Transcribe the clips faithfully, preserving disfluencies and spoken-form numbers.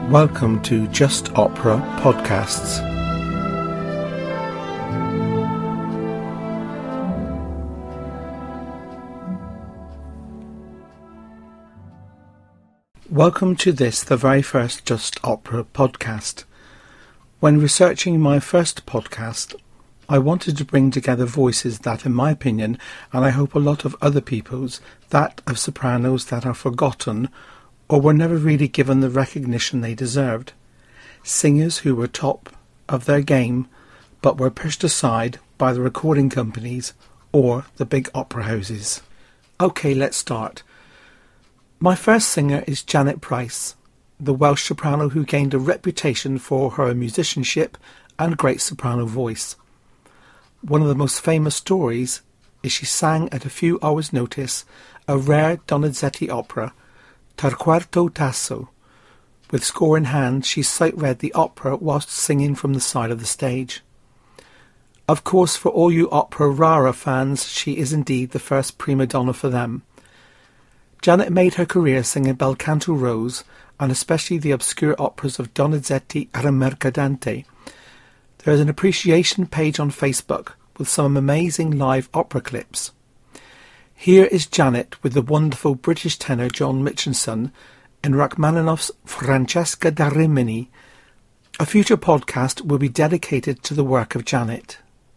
Welcome to Just Opera Podcasts. Welcome to this, the very first Just Opera podcast. When researching my first podcast, I wanted to bring together voices that, in my opinion, and I hope a lot of other people's, that of sopranos that are forgotten or were never really given the recognition they deserved. Singers who were top of their game but were pushed aside by the recording companies or the big opera houses. Okay, let's start. My first singer is Jeannette Price, the Welsh soprano who gained a reputation for her musicianship and great soprano voice. One of the most famous stories is she sang at a few hours' notice a rare Donizetti opera, Ter Quarto Tasso. With score in hand, she sight-read the opera whilst singing from the side of the stage. Of course, for all you opera rara fans, she is indeed the first prima donna for them. Jeannette made her career singing bel canto rose, and especially the obscure operas of Donizetti and Mercadante. There is an appreciation page on Facebook with some amazing live opera clips. Here is Jeannette with the wonderful British tenor John Mitchinson in Rachmaninoff's Francesca da Rimini. A future podcast will be dedicated to the work of Jeannette.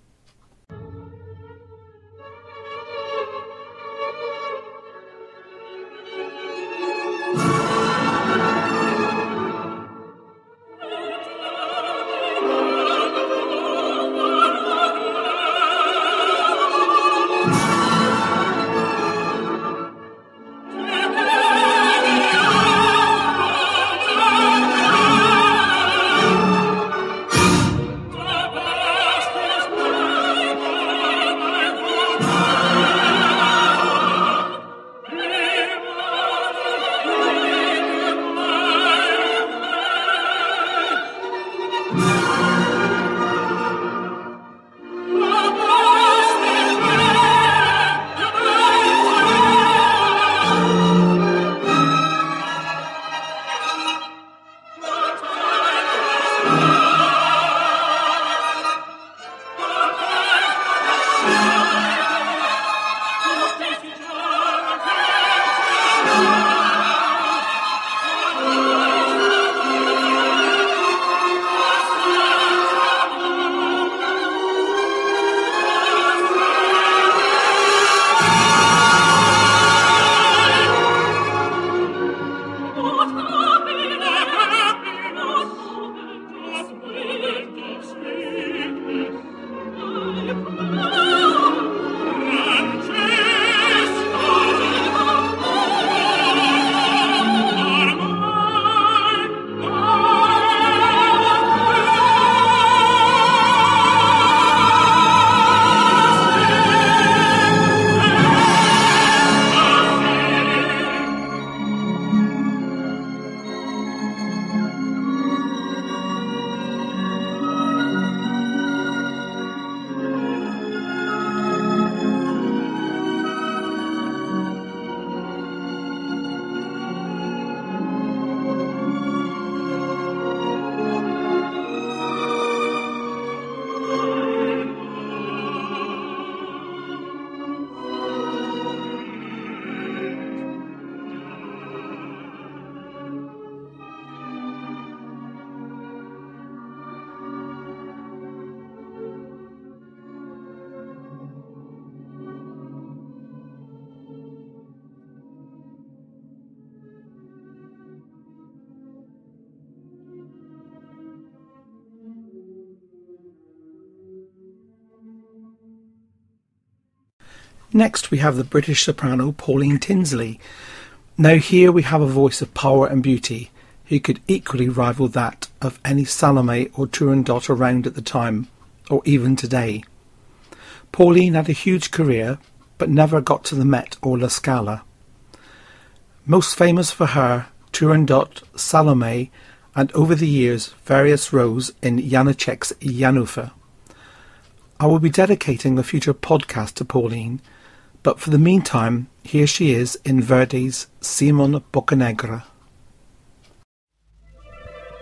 Next we have the British soprano Pauline Tinsley. Now here we have a voice of power and beauty, who could equally rival that of any Salome or Turandot around at the time, or even today. Pauline had a huge career, but never got to the Met or La Scala. Most famous for her, Turandot, Salome, and over the years various roles in Janáček's Janúfa. I will be dedicating a future podcast to Pauline, but for the meantime, here she is in Verdi's Simon Boccanegra.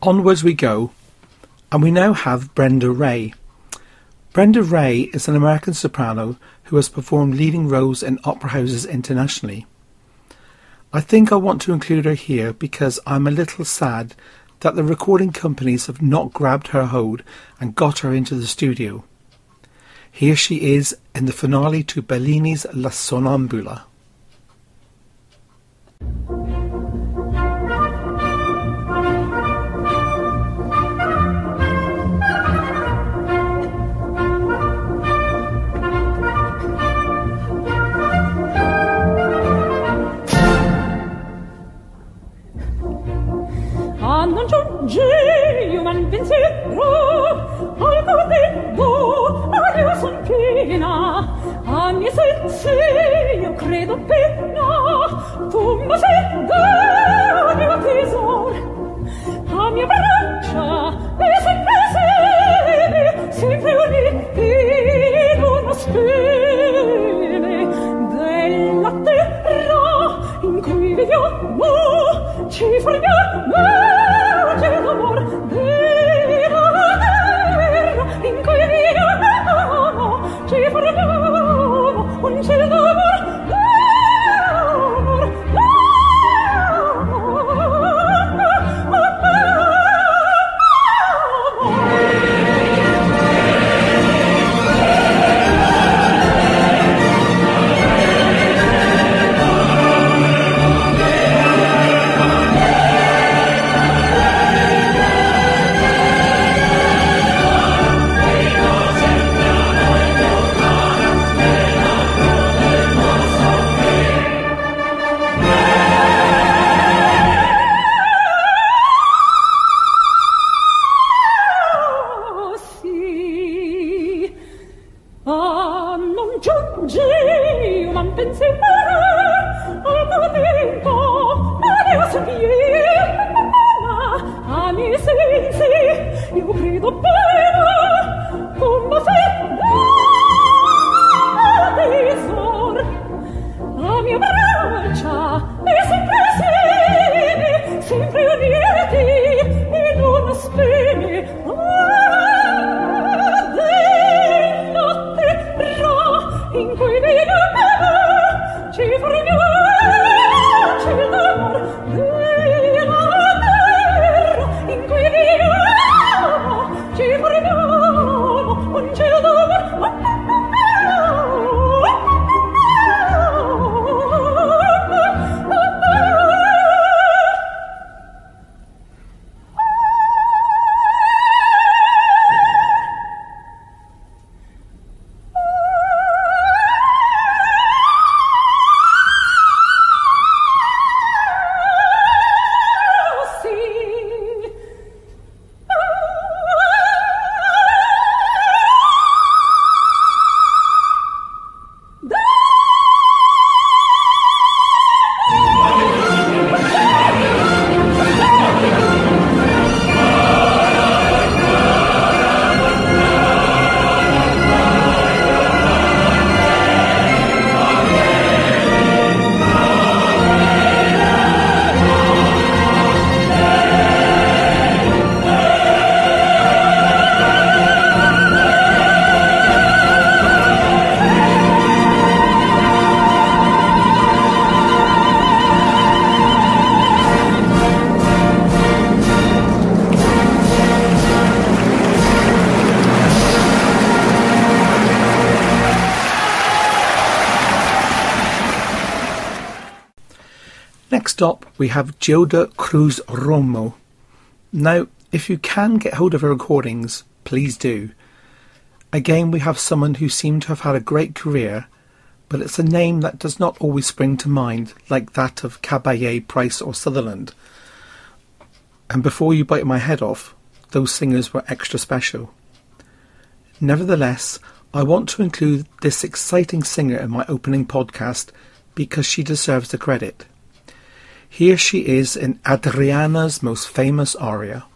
Onwards we go, and we now have Brenda Rae. Brenda Rae is an American soprano who has performed leading roles in opera houses internationally. I think I want to include her here because I'm a little sad that the recording companies have not grabbed her hold and got her into the studio. Here she is in the finale to Bellini's La Sonnambula. Non giungi un pensiero al corteo aria son piena a mie sensi io credo appena tu mi sei dato tesoro a mia braccia e sempre sempre sempre uniti in uno speme della terra in cui viviamo ci formiamo d'amor della terra in cui viviamo ci formiamo un cielo d'amor d'amor Next up, we have Gilda Cruz-Romo. Now, if you can get hold of her recordings, please do. Again, we have someone who seemed to have had a great career, but it's a name that does not always spring to mind, like that of Caballé, Price or Sutherland. And before you bite my head off, those singers were extra special. Nevertheless, I want to include this exciting singer in my opening podcast because she deserves the credit. Here she is in Adriana's most famous aria.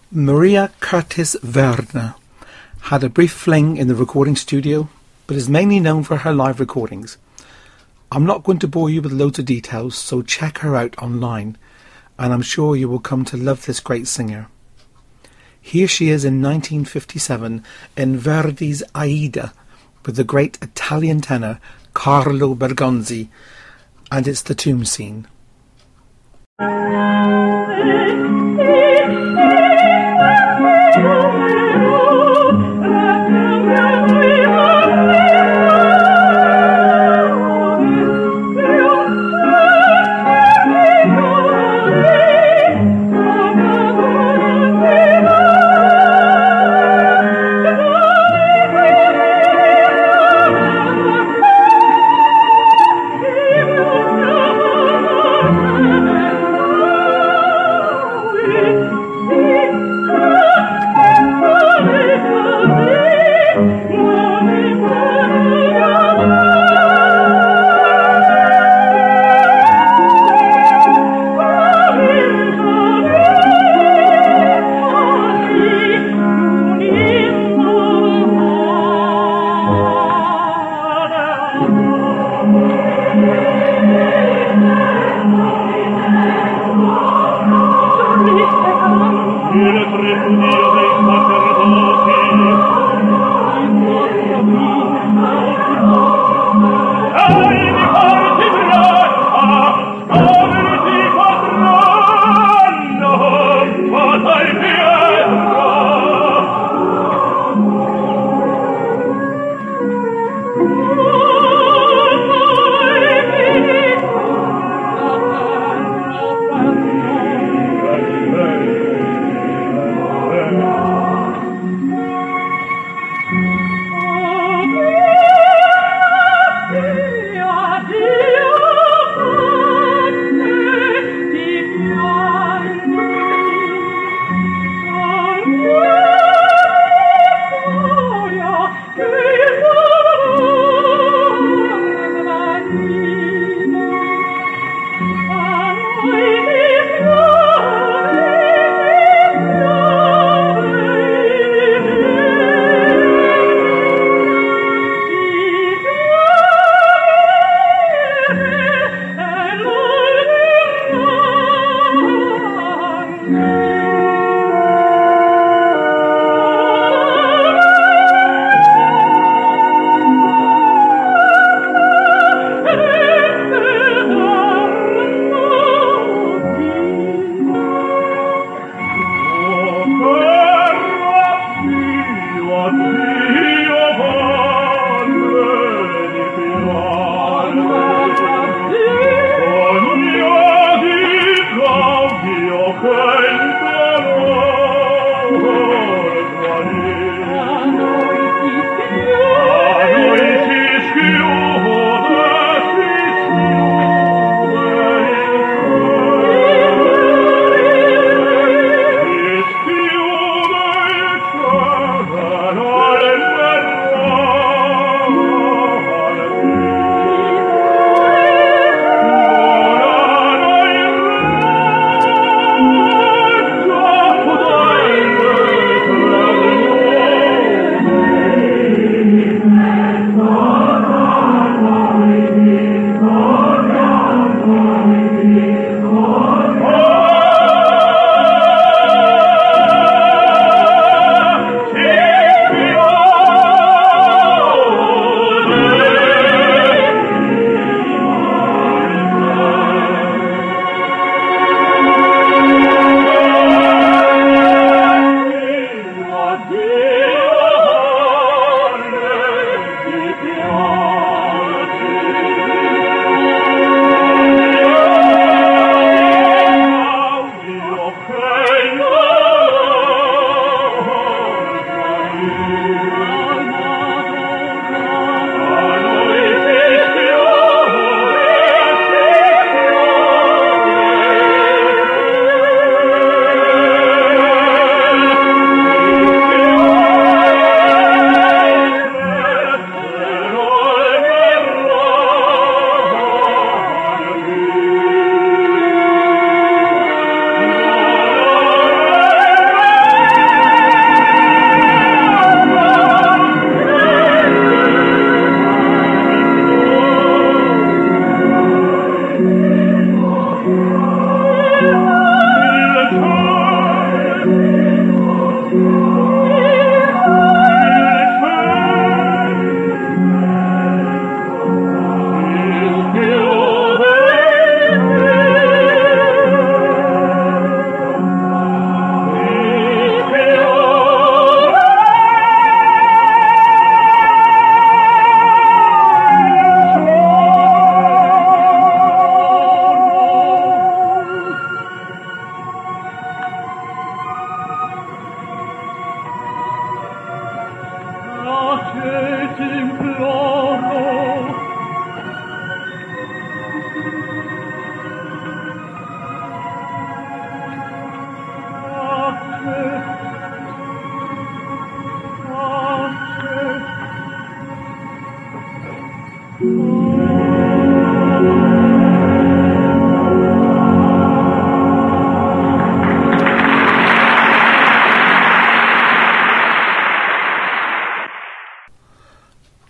Maria Curtis Werner had a brief fling in the recording studio, but is mainly known for her live recordings. I'm not going to bore you with loads of details, so check her out online, and I'm sure you will come to love this great singer. Here she is in nineteen fifty-seven in Verdi's Aida with the great Italian tenor Carlo Bergonzi, and it's the tomb scene.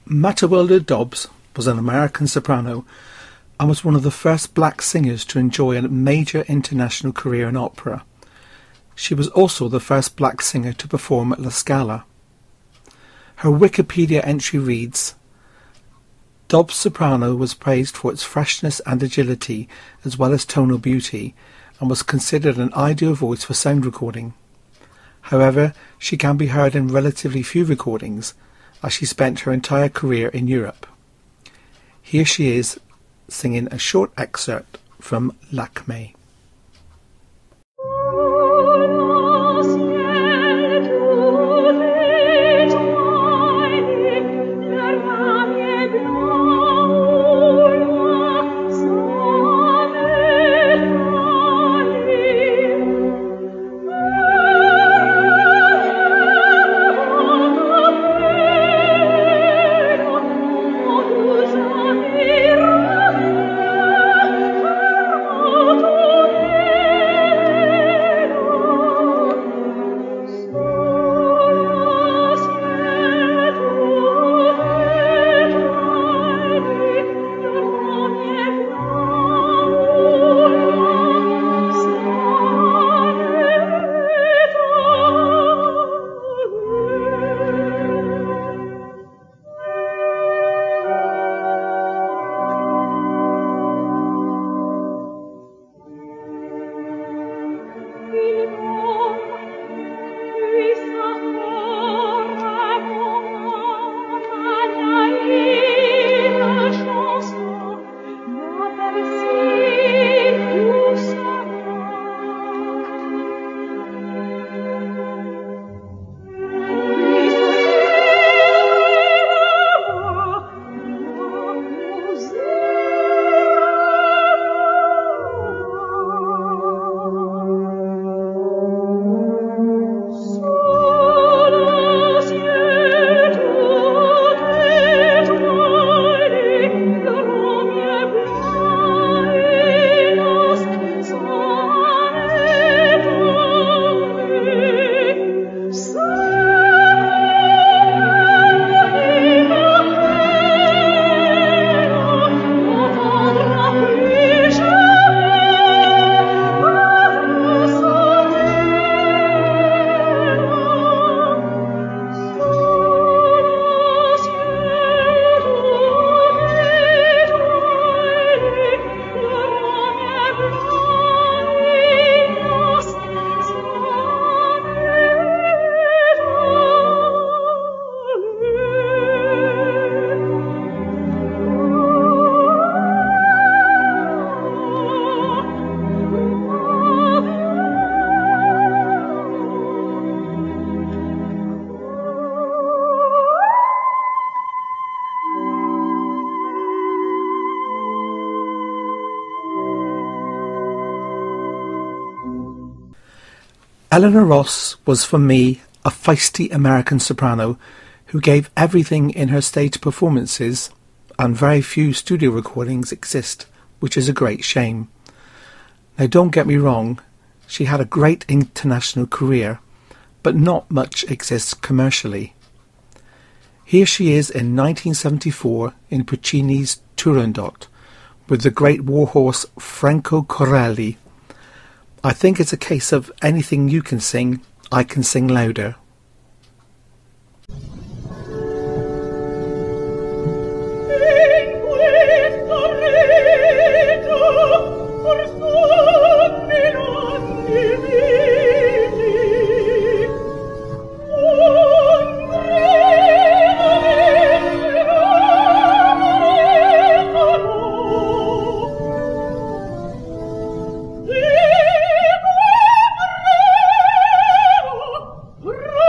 Mattiwilda Dobbs was an American soprano and was one of the first black singers to enjoy a major international career in opera. She was also the first black singer to perform at La Scala. Her Wikipedia entry reads, Dobbs' soprano was praised for its freshness and agility as well as tonal beauty, and was considered an ideal voice for sound recording. However, she can be heard in relatively few recordings, as she spent her entire career in Europe. Here she is, singing a short excerpt from L'Acme. Elinor Ross was for me a feisty American soprano who gave everything in her stage performances, and very few studio recordings exist, which is a great shame. Now don't get me wrong, she had a great international career, but not much exists commercially. Here she is in nineteen seventy-four in Puccini's Turandot with the great warhorse Franco Corelli. I think it's a case of anything you can sing, I can sing louder. Ra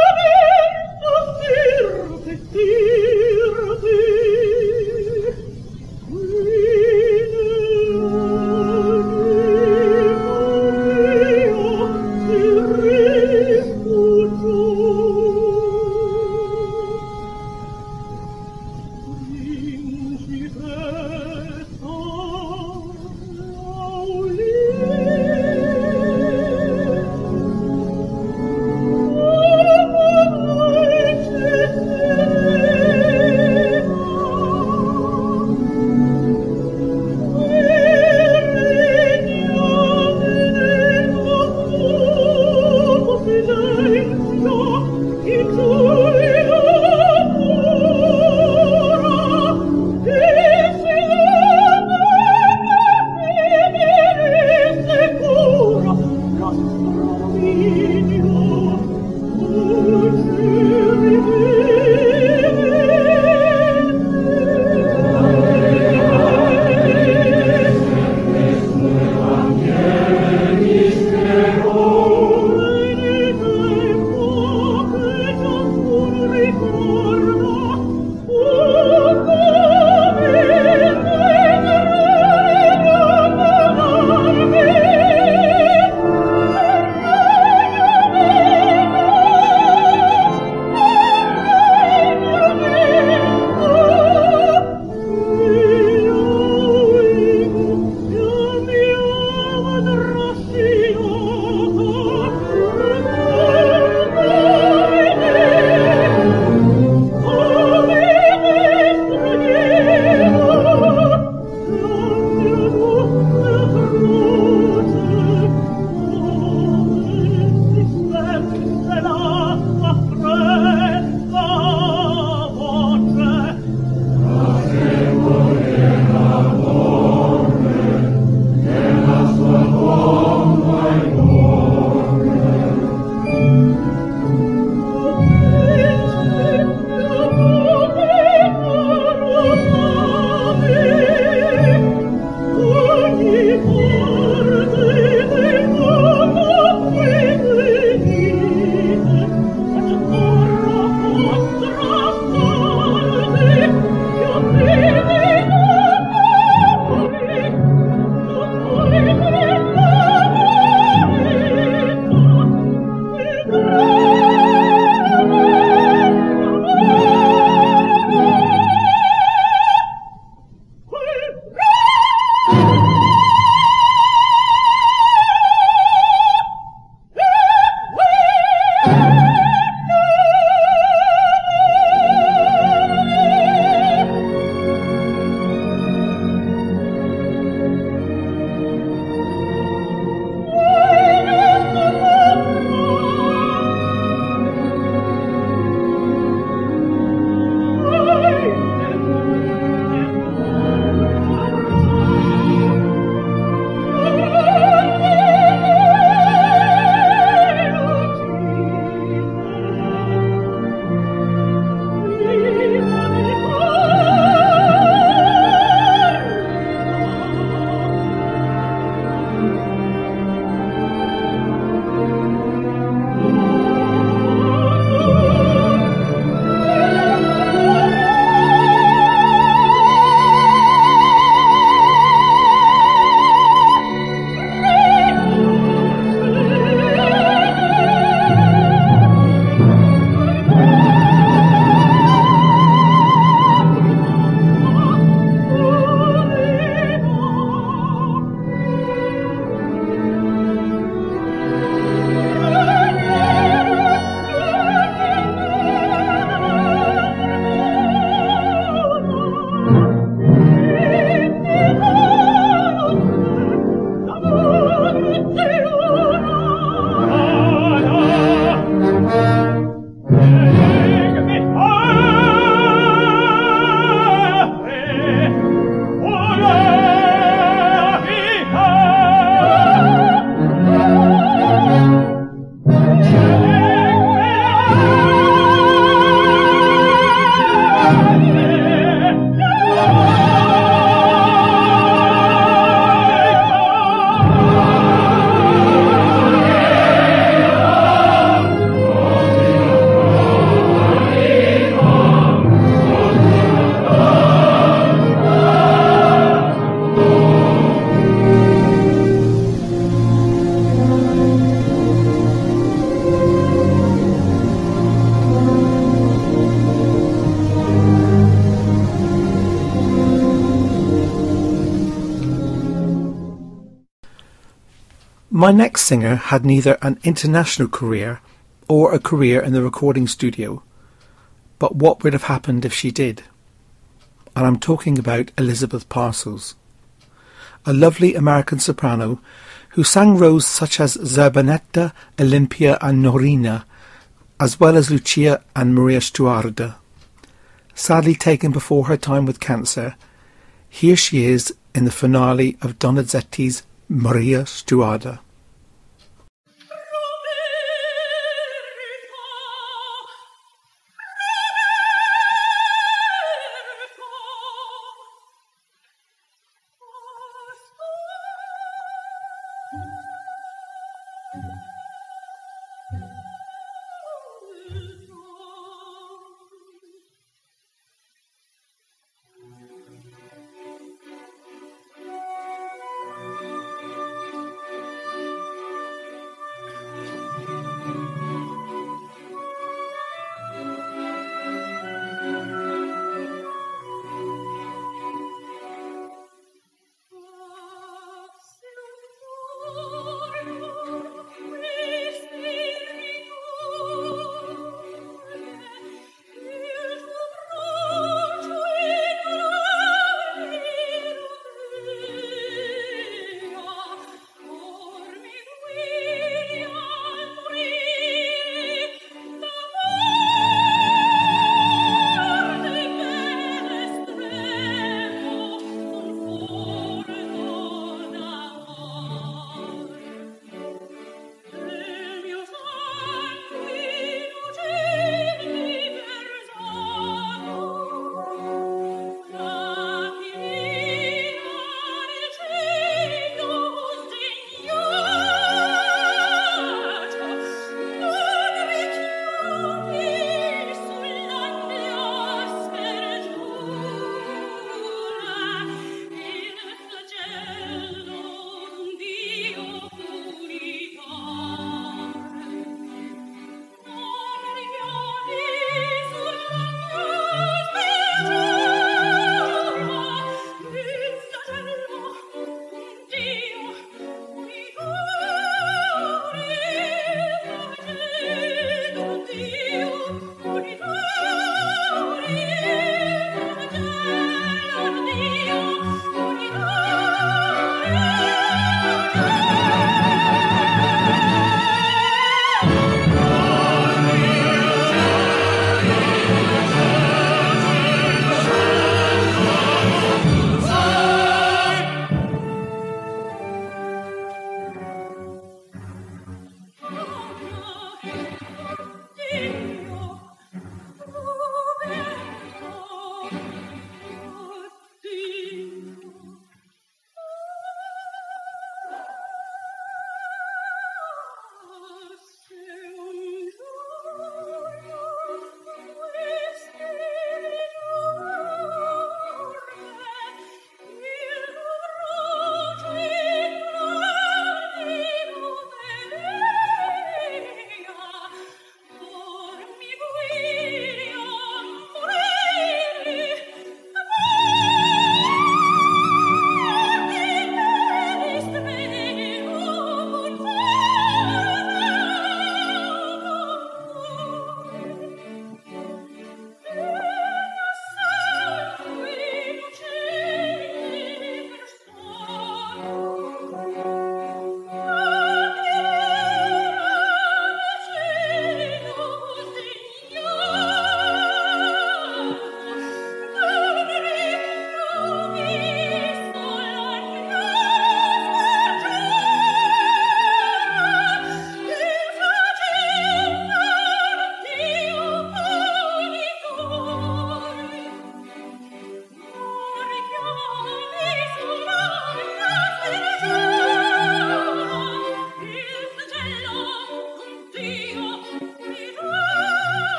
My next singer had neither an international career or a career in the recording studio, but what would have happened if she did? And I'm talking about Elizabeth Parcels, a lovely American soprano who sang roles such as Zerbinetta, Olympia and Norina, as well as Lucia and Maria Stuarda. Sadly taken before her time with cancer, here she is in the finale of Donizetti's Maria Stuarda.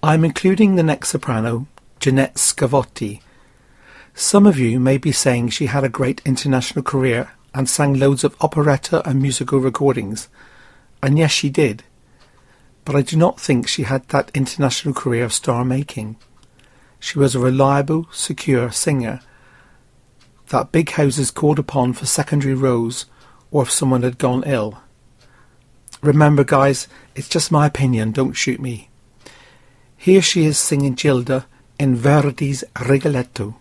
I'm including the next soprano, Jeannette Scovotti. Some of you may be saying she had a great international career and sang loads of operetta and musical recordings, and yes, she did. But I do not think she had that international career of star-making. She was a reliable, secure singer that big houses called upon for secondary roles or if someone had gone ill. Remember, guys, it's just my opinion, don't shoot me. Here she is singing Gilda in Verdi's Rigoletto.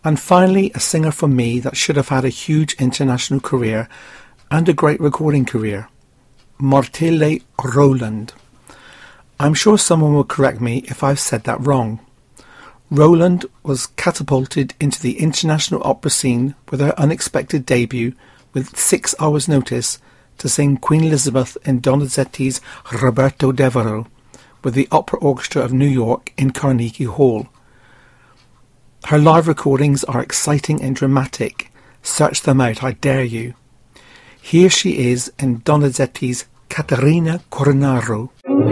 And finally, a singer from me that should have had a huge international career and a great recording career, Martile Rowlands. I'm sure someone will correct me if I've said that wrong. Rowland was catapulted into the international opera scene with her unexpected debut with six hours' notice to sing Queen Elizabeth in Donizetti's Roberto Devereux with the Opera Orchestra of New York in Carnegie Hall. Her live recordings are exciting and dramatic. Search them out, I dare you. Here she is in Donizetti's Caterina Cornaro.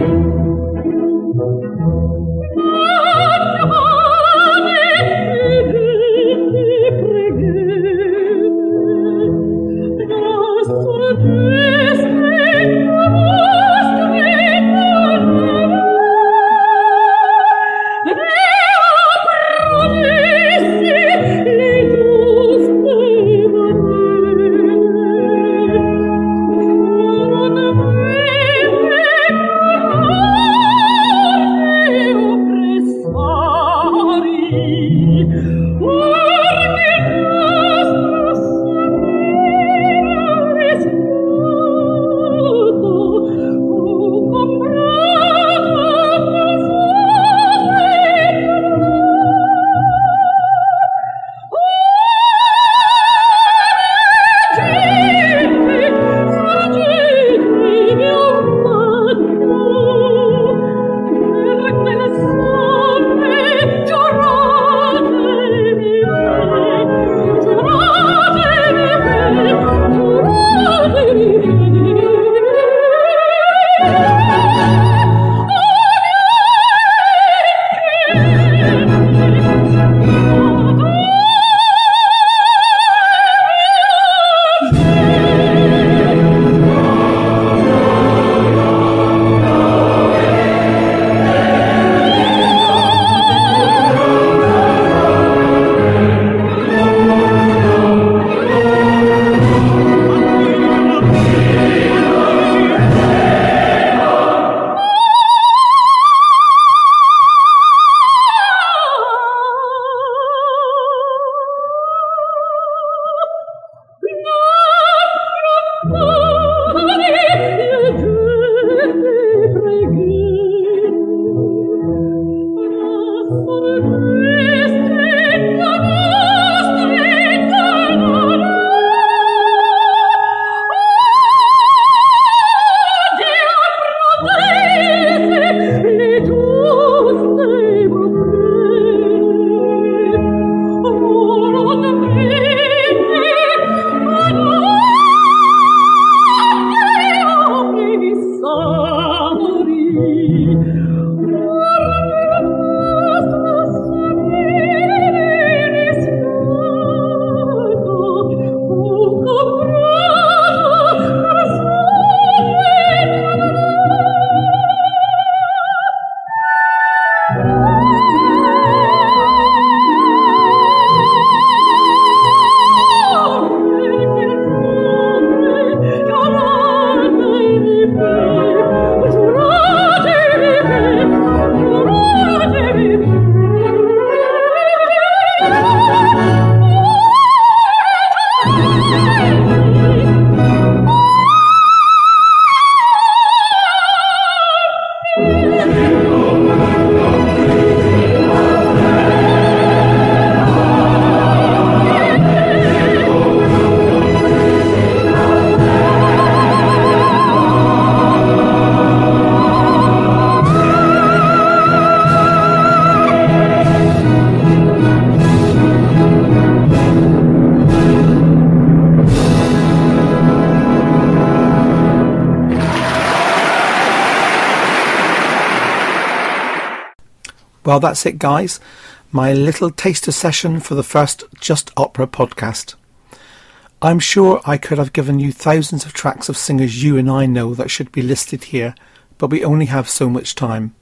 Well, that's it, guys. My little taster session for the first Just Opera podcast. I'm sure I could have given you thousands of tracks of singers you and I know that should be listed here, but we only have so much time.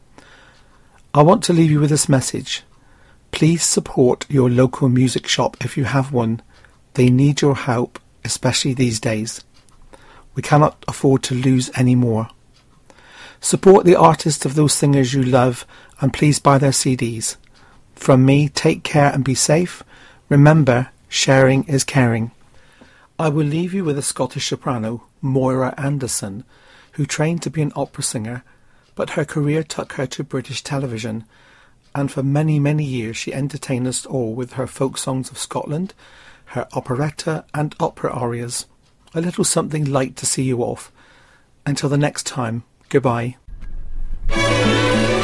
I want to leave you with this message. Please support your local music shop if you have one. They need your help, especially these days. We cannot afford to lose any more. Support the artists of those singers you love and please buy their C Ds. From me, take care and be safe. Remember, sharing is caring. I will leave you with a Scottish soprano, Moira Anderson, who trained to be an opera singer, but her career took her to British television, and for many, many years she entertained us all with her folk songs of Scotland, her operetta and opera arias. A little something light to see you off. Until the next time, goodbye.